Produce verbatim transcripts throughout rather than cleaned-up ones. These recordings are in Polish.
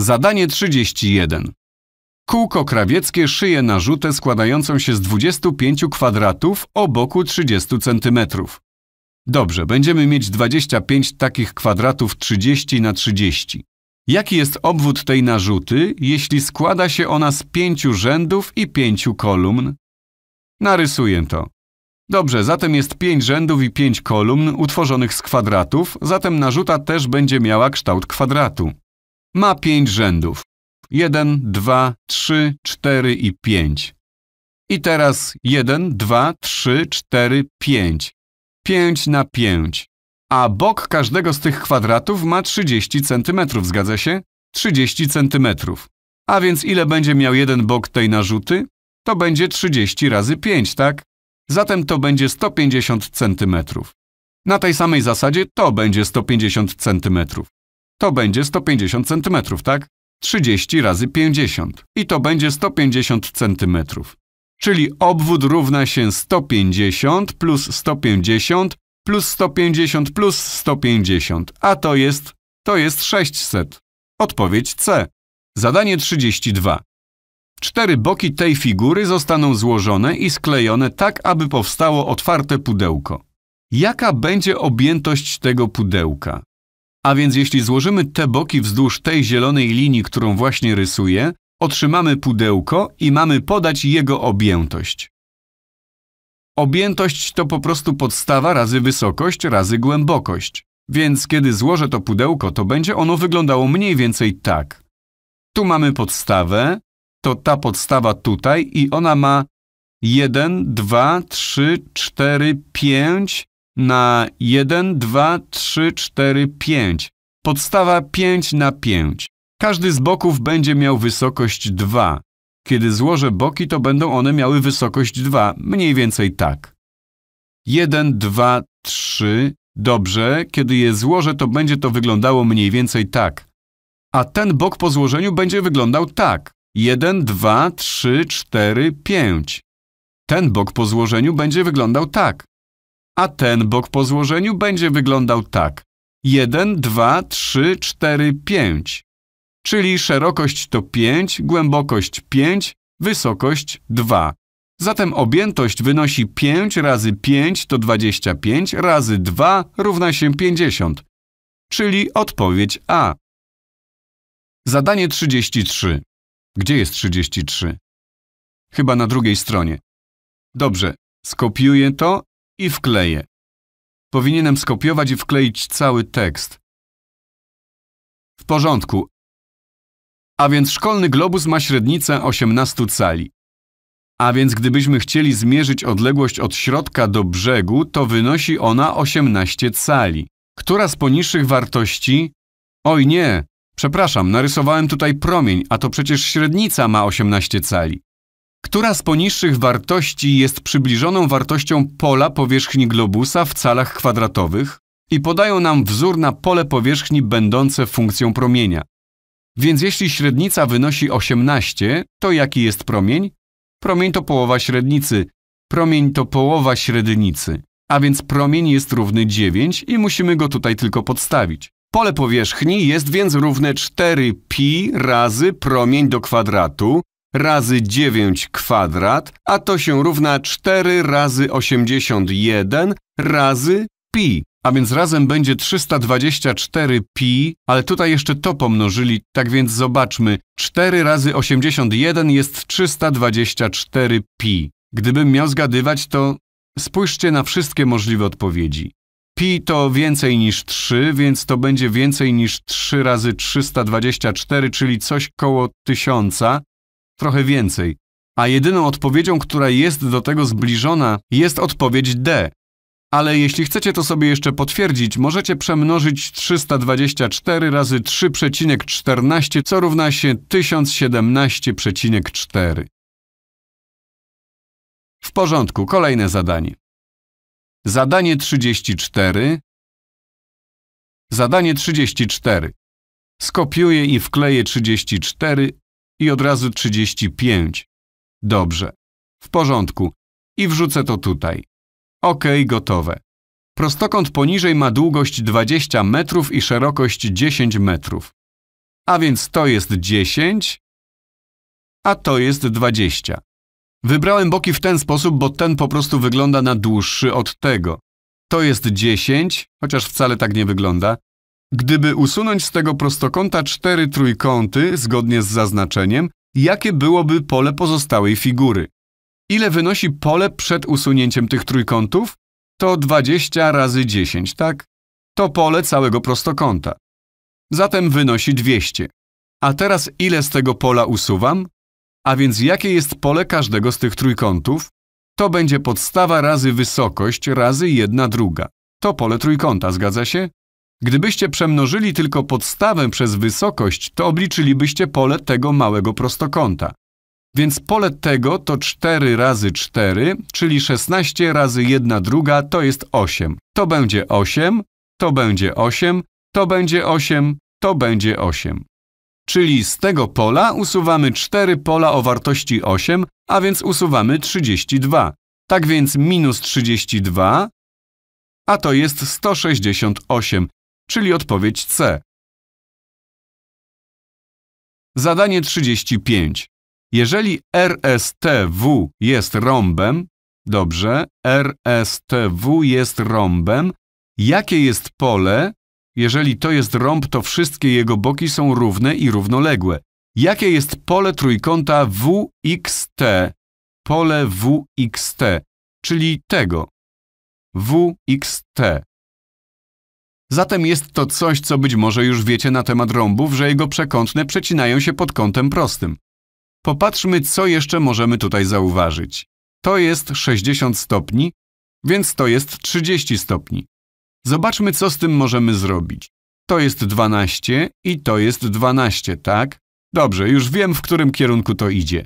Zadanie trzydzieści jeden. Kółko krawieckie szyje narzutę składającą się z dwudziestu pięciu kwadratów o boku trzydziestu centymetrów. Dobrze, będziemy mieć dwadzieścia pięć takich kwadratów trzydzieści na trzydzieści. Jaki jest obwód tej narzuty, jeśli składa się ona z pięciu rzędów i pięciu kolumn? Narysuję to. Dobrze, zatem jest pięć rzędów i pięć kolumn utworzonych z kwadratów, zatem narzuta też będzie miała kształt kwadratu. Ma pięć rzędów. jeden, dwa, trzy, cztery i pięć. I teraz jeden, dwa, trzy, cztery, pięć. pięć na pięć. A bok każdego z tych kwadratów ma trzydzieści centymetrów, zgadza się? trzydzieści centymetrów. A więc ile będzie miał jeden bok tej narzuty? To będzie trzydzieści razy pięć, tak? Zatem to będzie sto pięćdziesiąt centymetrów. Na tej samej zasadzie to będzie sto pięćdziesiąt centymetrów. To będzie sto pięćdziesiąt centymetrów, tak? trzydzieści razy pięćdziesiąt. I to będzie sto pięćdziesiąt centymetrów. Czyli obwód równa się sto pięćdziesiąt plus sto pięćdziesiąt plus sto pięćdziesiąt plus sto pięćdziesiąt. A to jest, to jest sześćset. Odpowiedź C. Zadanie trzydzieści dwa. Cztery boki tej figury zostaną złożone i sklejone tak, aby powstało otwarte pudełko. Jaka będzie objętość tego pudełka? A więc jeśli złożymy te boki wzdłuż tej zielonej linii, którą właśnie rysuję, otrzymamy pudełko i mamy podać jego objętość. Objętość to po prostu podstawa razy wysokość razy głębokość. Więc kiedy złożę to pudełko, to będzie ono wyglądało mniej więcej tak. Tu mamy podstawę, to ta podstawa tutaj i ona ma jeden, dwa, trzy, cztery, pięć na jeden, dwa, trzy, cztery, pięć. Podstawa pięć na pięć. Każdy z boków będzie miał wysokość dwa. Kiedy złożę boki, to będą one miały wysokość dwa, mniej więcej tak. jeden, dwa, trzy. Dobrze, kiedy je złożę, to będzie to wyglądało mniej więcej tak. A ten bok po złożeniu będzie wyglądał tak. jeden, dwa, trzy, cztery, pięć. Ten bok po złożeniu będzie wyglądał tak. A ten bok po złożeniu będzie wyglądał tak. jeden, dwa, trzy, cztery, pięć. Czyli szerokość to pięć, głębokość pięć, wysokość dwa. Zatem objętość wynosi pięć razy pięć to dwadzieścia pięć razy dwa równa się pięćdziesiąt. Czyli odpowiedź A. Zadanie trzydzieści trzy. Gdzie jest trzydzieści trzy? Chyba na drugiej stronie. Dobrze, skopiuję to i wkleję. Powinienem skopiować i wkleić cały tekst. W porządku. A więc szkolny globus ma średnicę osiemnaście cali. A więc gdybyśmy chcieli zmierzyć odległość od środka do brzegu, to wynosi ona osiemnaście cali. Która z poniższych wartości... Oj nie, przepraszam, narysowałem tutaj promień, a to przecież średnica ma osiemnaście cali. Która z poniższych wartości jest przybliżoną wartością pola powierzchni globusa w calach kwadratowych i podają nam wzór na pole powierzchni będące funkcją promienia. Więc jeśli średnica wynosi osiemnaście, to jaki jest promień? Promień to połowa średnicy. Promień to połowa średnicy. A więc promień jest równy dziewięć i musimy go tutaj tylko podstawić. Pole powierzchni jest więc równe cztery pi razy promień do kwadratu razy dziewięć kwadrat, a to się równa cztery razy osiemdziesiąt jeden razy pi. A więc razem będzie trzysta dwadzieścia cztery pi, ale tutaj jeszcze to pomnożyli, tak więc zobaczmy. cztery razy osiemdziesiąt jeden jest trzysta dwadzieścia cztery pi. Gdybym miał zgadywać, to spójrzcie na wszystkie możliwe odpowiedzi. Pi to więcej niż trzy, więc to będzie więcej niż trzy razy trzysta dwadzieścia cztery, czyli coś koło tysiąca, trochę więcej. A jedyną odpowiedzią, która jest do tego zbliżona, jest odpowiedź D. Ale jeśli chcecie to sobie jeszcze potwierdzić, możecie przemnożyć trzysta dwadzieścia cztery razy trzy przecinek czternaście, co równa się tysiąc siedemnaście przecinek cztery. W porządku, kolejne zadanie. Zadanie trzydzieści cztery. Zadanie trzydzieści cztery. Skopiuję i wkleję trzydzieści cztery i od razu trzydzieści pięć. Dobrze. W porządku. I wrzucę to tutaj. OK, gotowe. Prostokąt poniżej ma długość dwadzieścia metrów i szerokość dziesięć metrów. A więc to jest dziesięć, a to jest dwadzieścia. Wybrałem boki w ten sposób, bo ten po prostu wygląda na dłuższy od tego. To jest dziesięć, chociaż wcale tak nie wygląda. Gdyby usunąć z tego prostokąta cztery trójkąty, zgodnie z zaznaczeniem, jakie byłoby pole pozostałej figury? Ile wynosi pole przed usunięciem tych trójkątów? To dwadzieścia razy dziesięć, tak? To pole całego prostokąta. Zatem wynosi dwieście. A teraz ile z tego pola usuwam? A więc jakie jest pole każdego z tych trójkątów? To będzie podstawa razy wysokość razy jedna druga. To pole trójkąta, zgadza się? Gdybyście przemnożyli tylko podstawę przez wysokość, to obliczylibyście pole tego małego prostokąta. Więc pole tego to cztery razy cztery, czyli szesnaście razy jedna druga to jest osiem. To będzie osiem, to będzie osiem, to będzie osiem, to będzie osiem. Czyli z tego pola usuwamy cztery pola o wartości osiem, a więc usuwamy trzydzieści dwa. Tak więc minus trzydzieści dwa, a to jest sto sześćdziesiąt osiem, czyli odpowiedź C. Zadanie trzydzieści pięć. Jeżeli R S T W jest rąbem, dobrze, R S T W jest rąbem, jakie jest pole? Jeżeli to jest rąb, to wszystkie jego boki są równe i równoległe. Jakie jest pole trójkąta W X T? Pole W X T, czyli tego. W X T. Zatem jest to coś, co być może już wiecie na temat rąbów, że jego przekątne przecinają się pod kątem prostym. Popatrzmy, co jeszcze możemy tutaj zauważyć. To jest sześćdziesiąt stopni, więc to jest trzydzieści stopni. Zobaczmy, co z tym możemy zrobić. To jest dwanaście i to jest dwanaście, tak? Dobrze, już wiem, w którym kierunku to idzie.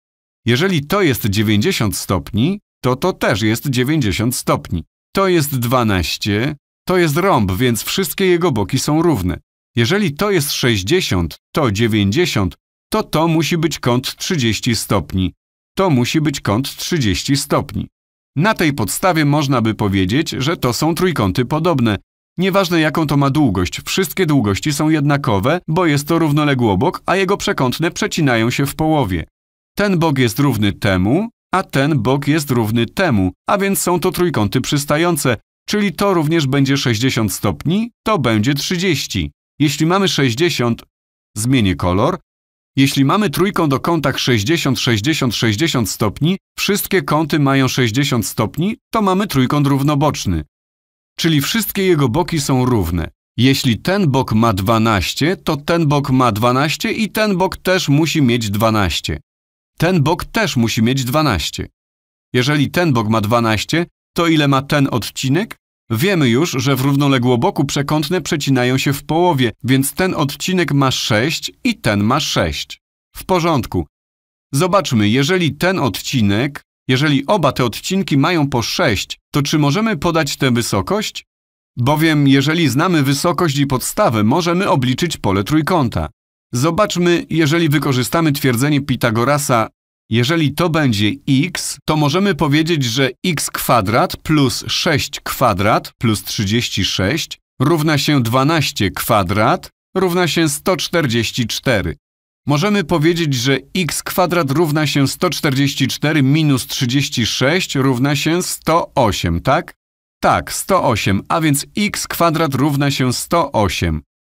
Jeżeli to jest dziewięćdziesiąt stopni, to to też jest dziewięćdziesiąt stopni. To jest dwanaście, to jest rąb, więc wszystkie jego boki są równe. Jeżeli to jest sześćdziesiąt, to dziewięćdziesiąt, to to musi być kąt trzydzieści stopni. To musi być kąt trzydzieści stopni. Na tej podstawie można by powiedzieć, że to są trójkąty podobne. Nieważne jaką to ma długość, wszystkie długości są jednakowe, bo jest to równoległobok, a jego przekątne przecinają się w połowie. Ten bok jest równy temu, a ten bok jest równy temu, a więc są to trójkąty przystające, czyli to również będzie sześćdziesiąt stopni, to będzie trzydzieści. Jeśli mamy sześćdziesiąt, zmienię kolor. Jeśli mamy trójkąt o kątach sześćdziesiąt, sześćdziesiąt, sześćdziesiąt stopni, wszystkie kąty mają sześćdziesiąt stopni, to mamy trójkąt równoboczny. Czyli wszystkie jego boki są równe. Jeśli ten bok ma dwanaście, to ten bok ma dwanaście i ten bok też musi mieć dwanaście. Ten bok też musi mieć dwanaście. Jeżeli ten bok ma dwanaście, to ile ma ten odcinek? Wiemy już, że w równoległoboku przekątne przecinają się w połowie, więc ten odcinek ma sześć i ten ma sześć. W porządku. Zobaczmy, jeżeli ten odcinek, jeżeli oba te odcinki mają po sześć, to czy możemy podać tę wysokość? Bowiem jeżeli znamy wysokość i podstawę, możemy obliczyć pole trójkąta. Zobaczmy, jeżeli wykorzystamy twierdzenie Pitagorasa, jeżeli to będzie x, to możemy powiedzieć, że x kwadrat plus sześć kwadrat plus trzydzieści sześć równa się dwanaście kwadrat równa się sto czterdzieści cztery. Możemy powiedzieć, że x kwadrat równa się sto czterdzieści cztery minus trzydzieści sześć równa się sto osiem, tak? Tak, sto osiem, a więc x kwadrat równa się sto osiem.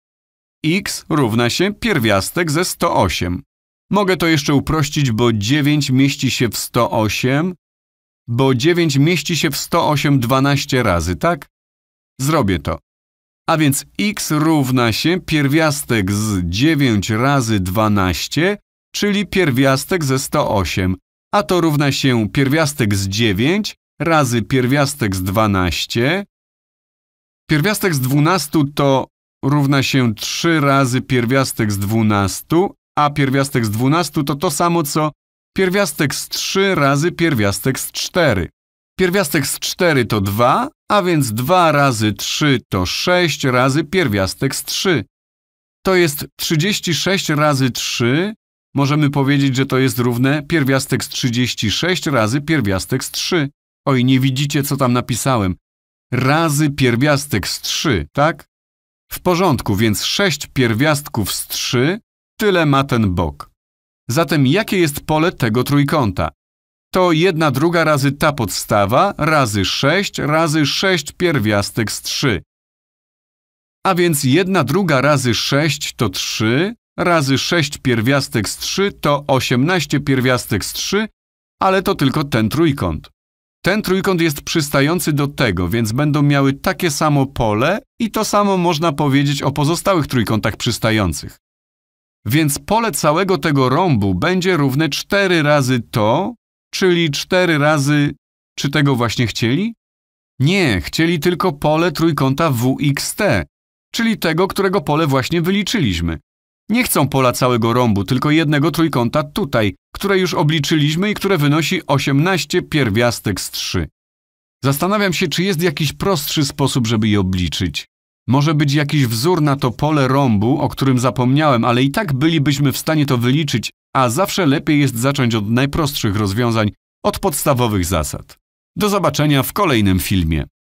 X równa się pierwiastek ze sto osiem. Mogę to jeszcze uprościć, bo dziewięć mieści się w sto osiem, bo dziewięć mieści się w sto osiem dwanaście razy, tak? Zrobię to. A więc x równa się pierwiastek z dziewięć razy dwanaście, czyli pierwiastek ze sto osiem, a to równa się pierwiastek z dziewięć razy pierwiastek z dwanaście. Pierwiastek z dwunastu to równa się trzy razy pierwiastek z dwunastu, a pierwiastek z dwunastu to to samo co pierwiastek z trzy razy pierwiastek z cztery. Pierwiastek z cztery to dwa, a więc dwa razy trzy to sześć razy pierwiastek z trzy. To jest trzydzieści sześć razy trzy. Możemy powiedzieć, że to jest równe pierwiastek z trzydzieści sześć razy pierwiastek z trzy. Oj, nie widzicie, co tam napisałem. Razy pierwiastek z trzy, tak? W porządku, więc sześć pierwiastków z trzy, tyle ma ten bok. Zatem jakie jest pole tego trójkąta? To jedna druga razy ta podstawa, razy sześć, razy sześć pierwiastek z trzy. A więc jedna druga razy sześć to trzy, razy sześć pierwiastek z trzy to osiemnaście pierwiastek z trzy, ale to tylko ten trójkąt. Ten trójkąt jest przystający do tego, więc będą miały takie samo pole i to samo można powiedzieć o pozostałych trójkątach przystających. Więc pole całego tego rąbu będzie równe cztery razy to, czyli cztery razy... Czy tego właśnie chcieli? Nie, chcieli tylko pole trójkąta W X T, czyli tego, którego pole właśnie wyliczyliśmy. Nie chcą pola całego rąbu, tylko jednego trójkąta tutaj, które już obliczyliśmy i które wynosi osiemnaście pierwiastek z trzy. Zastanawiam się, czy jest jakiś prostszy sposób, żeby je obliczyć. Może być jakiś wzór na to pole rąbu, o którym zapomniałem, ale i tak bylibyśmy w stanie to wyliczyć, a zawsze lepiej jest zacząć od najprostszych rozwiązań, od podstawowych zasad. Do zobaczenia w kolejnym filmie.